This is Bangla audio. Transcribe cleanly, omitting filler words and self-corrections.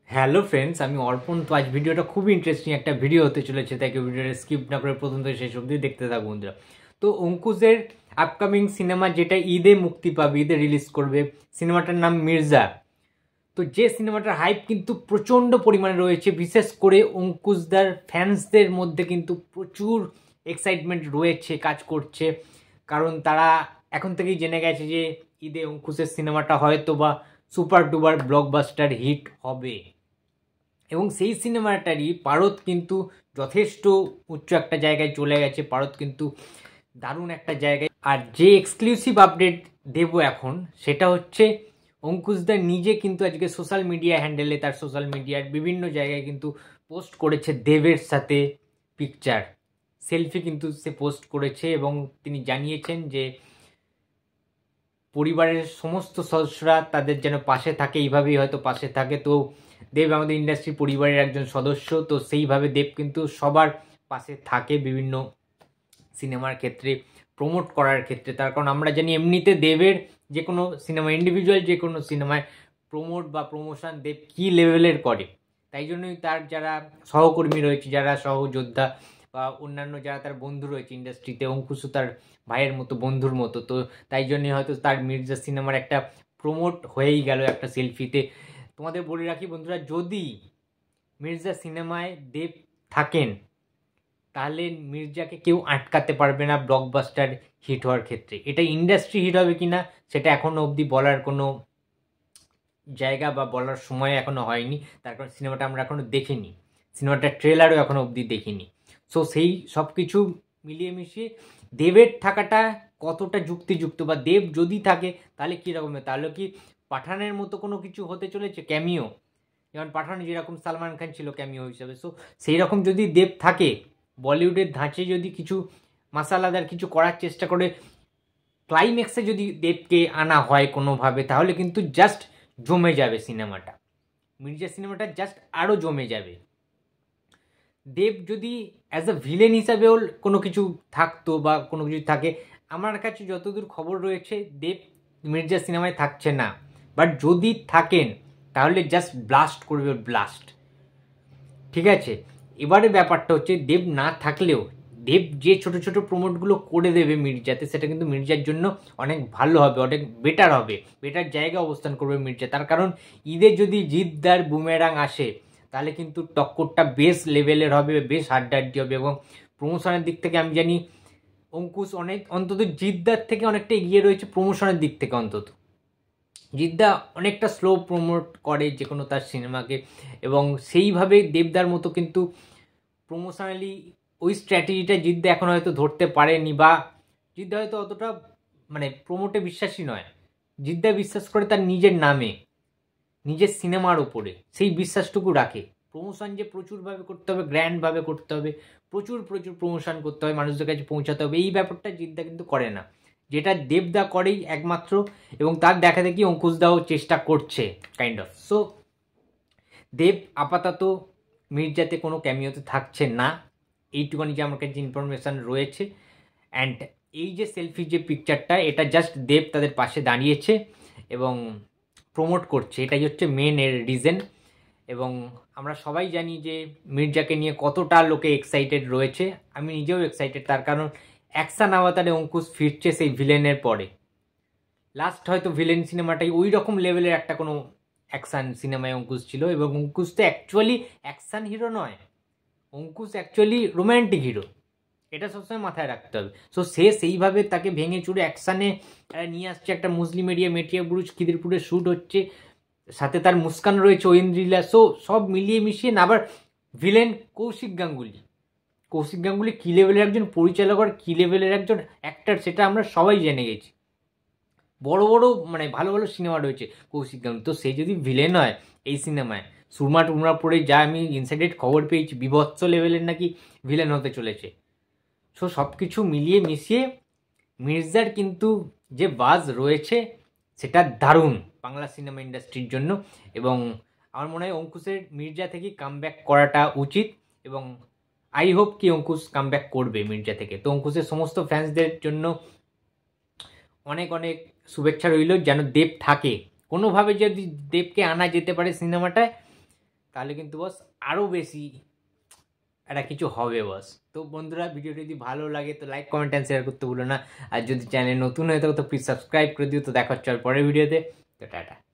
হ্যালো ফ্রেন্ডস, আমি অর্পণ। তো আজ ভিডিওটা খুবই ইন্টারেস্টিং একটা ভিডিও হতে চলেছে, তাই ভিডিওটা স্কিপ না করে প্রথম থেকে শেষ অবধি দেখতে থাকুন বন্ধুরা। তো অঙ্কুশের আপকামিং সিনেমা যেটা ঈদে মুক্তি পাবে, ঈদে রিলিজ করবে, সিনেমাটার নাম মির্জা। তো যে সিনেমাটার হাইপ কিন্তু প্রচণ্ড পরিমাণে রয়েছে, বিশেষ করে অঙ্কুশদার ফ্যান্সদের মধ্যে কিন্তু প্রচুর এক্সাইটমেন্ট রয়েছে, কাজ করছে। কারণ তারা এখন থেকেই জেনে গেছে যে ঈদে অঙ্কুশের সিনেমাটা হয়তো বা সুপার ডুপার ব্লকবাস্টার হিট হবে। এবং সেই সিনেমাটারই পারদ কিন্তু যথেষ্ট উচ্চ একটা জায়গায় চলে গেছে। পারদ কিন্তু দারুণ একটা জায়গায়। আর যে এক্সক্লুসিভ আপডেট দেব এখন, সেটা হচ্ছে অঙ্কুশদা নিজে কিন্তু আজকে সোশ্যাল মিডিয়া হ্যান্ডেলে, তার সোশ্যাল মিডিয়ার বিভিন্ন জায়গায় কিন্তু পোস্ট করেছে দেবের সাথে পিকচার, সেলফি কিন্তু সে পোস্ট করেছে। এবং তিনি জানিয়েছেন যে পরিবারের সমস্ত সদস্যরা তাদের যেন পাশে থাকে, এইভাবেই হয়তো পাশে থাকে। তো দেব আমাদের ইন্ডাস্ট্রি পরিবারের একজন সদস্য, তো সেইভাবে দেব কিন্তু সবার পাশে থাকে বিভিন্ন সিনেমার ক্ষেত্রে, প্রমোট করার ক্ষেত্রে। তার কারণ আমরা জানি এমনিতে দেবের যে কোনো সিনেমা, ইন্ডিভিজুয়াল যে কোনো সিনেমায় প্রমোট বা প্রমোশন দেব কী লেভেলের করে। তাই জন্যই তার যারা সহকর্মী রয়েছে, যারা সহযোদ্ধা বা অন্যান্য যারা তার বন্ধু রয়েছে ইন্ডাস্ট্রিতে, অঙ্কুশও তার ভাইয়ের মতো, বন্ধুর মতো। তো তাই জন্যই হয়তো তার মির্জা সিনেমার একটা প্রমোট হয়েই গেল একটা সেলফিতে। তোমাদের বলে রাখি বন্ধুরা, যদি মির্জা সিনেমায় দেব থাকেন তাহলে মির্জাকে কেউ আটকাতে পারবে না ব্লকবাস্টার হিট হওয়ার ক্ষেত্রে। এটা ইন্ডাস্ট্রি হিট হবে কিনা সেটা এখনও অবধি বলার কোনো জায়গা বা বলার সময় এখনও হয়নি, তার কারণ সিনেমাটা আমরা এখনও দেখিনি, সিনেমাটার ট্রেলারও এখনও অবধি দেখিনি। সো সেই সব কিছু মিলিয়ে মিশিয়ে দেবের থাকাটা কতটা যুক্তিযুক্ত, বা দেব যদি থাকে তাহলে কী রকমের, তাহলে কি পাঠানের মতো কোনো কিছু হতে চলেছে, ক্যামিও, যেমন পাঠান যেরকম সালমান খান ছিল ক্যামিও হিসাবে। সো সেই রকম যদি দেব থাকে, বলিউডের ধাঁচে যদি কিছু মাসালাদার কিছু করার চেষ্টা করে, ক্লাইম্যাক্সে যদি দেবকে আনা হয় কোনোভাবে, তাহলে কিন্তু জাস্ট জমে যাবে সিনেমাটা, মির্জা সিনেমাটা জাস্ট আরও জমে যাবে। দেব যদি অ্যাজ আ ভিলেন হিসাবেও কোনো কিছু থাকতো বা কোনো কিছু থাকে, আমার কাছে যতদূর খবর রয়েছে দেব মির্জা সিনেমায় থাকছে না। বাট যদি থাকেন তাহলে জাস্ট ব্লাস্ট করবে, ব্লাস্ট। ঠিক আছে, এবারে ব্যাপারটা হচ্ছে দেব না থাকলেও দেব যে ছোট ছোট প্রমোটগুলো করে দেবে মির্জাতে, সেটা কিন্তু মির্জার জন্য অনেক ভালো হবে, অনেক বেটার হবে, বেটার জায়গায় অবস্থান করবে মির্জা। তার কারণ ঈদে যদি জিদ্দার বুমেরাং আসে তাহলে কিন্তু টক্করটা বেশ লেভেলের হবে, বেশ হাড্ডাহাড্ডি হবে। এবং প্রমোশনের দিক থেকে আমি জানি অঙ্কুশ অনেক, অন্তত জিদ্দার থেকে অনেকটা এগিয়ে রয়েছে প্রমোশনের দিক থেকে। অন্তত জিদ্দা অনেকটা স্লো প্রমোট করে যে কোনো তার সিনেমাকে, এবং সেইভাবে দেবদার মতো কিন্তু প্রমোশনালি ওই স্ট্র্যাটেজিটা জিদ্দা এখন হয়তো ধরতে পারেনি, বা জিদ্দা হয়তো অতটা মানে প্রমোটে বিশ্বাসী নয়। জিদ্দা বিশ্বাস করে তার নিজের নামে, নিজের সিনেমার ওপরে, সেই বিশ্বাসটুকু রাখে। প্রমোশন যে প্রচুরভাবে করতে হবে, গ্র্যান্ডভাবে করতে হবে, প্রচুর প্রচুর প্রমোশন করতে হবে, মানুষদের কাছে পৌঁছাতে হবে, এই ব্যাপারটা জিদ্দা কিন্তু করে না, যেটা দেবদা করেই একমাত্র। এবং তার দেখা দেখি অঙ্কুশদাও চেষ্টা করছে কাইন্ড অফ। সো দেব আপাতত মির্জাতে কোনো ক্যামিওতে থাকছে না, এইটুকুনি যে আমার কাছে ইনফরমেশান রয়েছে। অ্যান্ড এই যে সেলফি যে পিকচারটা, এটা জাস্ট দেব তাদের পাশে দাঁড়িয়েছে এবং প্রমোট করছে, এটাই হচ্ছে মেন এর রিজন। এবং আমরা সবাই জানি যে মির্জাকে নিয়ে কতটা লোকে এক্সাইটেড রয়েছে, আমি নিজেও এক্সাইটেড। তার কারণ অ্যাকশান আওতারে অঙ্কুশ ফিরছে সেই ভিলেনের পরে। লাস্ট হয়তো ভিলেন সিনেমাটাই ওই রকম লেভেলের একটা কোনো অ্যাকশান সিনেমায় অঙ্কুশ ছিল। এবং অঙ্কুশ তো অ্যাকচুয়ালি অ্যাকশান হিরো নয়, অঙ্কুশ অ্যাকচুয়ালি রোম্যান্টিক হিরো, এটা সবসময় মাথায় রাখতে হবে। সো সে সেইভাবে তাকে ভেঙে চুরে অ্যাকশানে নিয়ে আসছে। একটা মুসলিম এরিয়া, মেটিয়া বুরুজ, খিদিরপুরে শ্যুট হচ্ছে, সাথে তার মুস্কান রয়েছে, ঐন্দ্রিলা। সো সব মিলিয়ে মিশিয়ে না। আবার ভিলেন কৌশিক গাঙ্গুলি, কৌশিক গাঙ্গুলি কী লেভেলের একজন পরিচালক আর কী লেভেলের একজন অ্যাক্টার, সেটা আমরা সবাই জেনে গেছি। বড় বড় মানে ভালো ভালো সিনেমা রয়েছে কৌশিক গাঙ্গুলি। তো সে যদি ভিলেন হয় এই সিনেমায়, সুরমা টুরমা পড়ে, যা আমি ইনসাইডেড খবর পেয়েছি, বিভৎস লেভেলের নাকি ভিলেন হতে চলেছে। সো সব কিছু মিলিয়ে মিশিয়ে মির্জার কিন্তু যে বাজ রয়েছে সেটা দারুণ বাংলা সিনেমা ইন্ডাস্ট্রির জন্য। এবং আমার মনে হয় অঙ্কুশের মির্জা থেকে কামব্যাক করাটা উচিত, এবং আই হোপ কি অঙ্কুশ কামব্যাক করবে মির্জা থেকে। তো অঙ্কুশের সমস্ত ফ্যান্সদের জন্য অনেক অনেক শুভেচ্ছা রইল, যেন দেব থাকে কোনোভাবে, যদি দেবকে আনা যেতে পারে সিনেমাটায়, তাহলে কিন্তু বস আরও বেশি একটা কিছু হবে বস। তো বন্ধুরা ভিডিওটি যদি ভালো লাগে তো লাইক কমেন্ট অ্যান্ড শেয়ার করতে ভুলো না, আর যদি চ্যানেল নতুন হয়ে থাকে তো প্লিজ সাবস্ক্রাইব করে দিও। তো দেখা হচ্ছে আর পরের ভিডিওতে। তো টাটা।